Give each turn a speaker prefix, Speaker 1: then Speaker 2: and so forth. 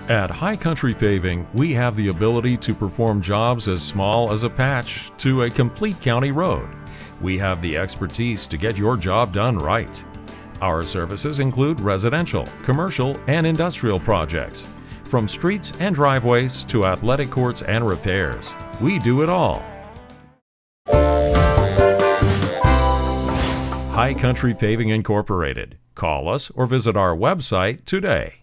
Speaker 1: At High Country Paving, we have the ability to perform jobs as small as a patch to a complete county road. We have the expertise to get your job done right. Our services include residential, commercial, and industrial projects. From streets and driveways to athletic courts and repairs, we do it all. High Country Paving Incorporated. Call us or visit our website today.